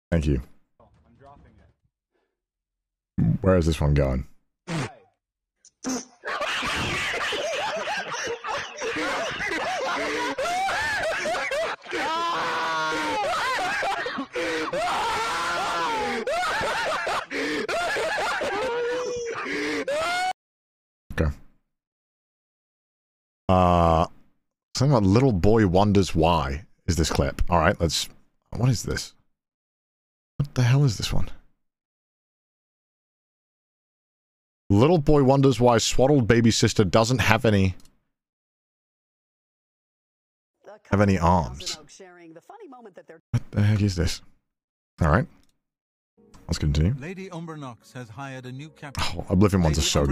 Thank you. Where is this one going? Okay. Something about little boy wonders why is this clip. Alright, let's... What is this? What the hell is this one? Little boy wonders why swaddled baby sister doesn't have any... arms. What the heck is this? Alright. Let's continue. Lady Umbernox has hired a new captain. Oh, Oblivion ones are so good.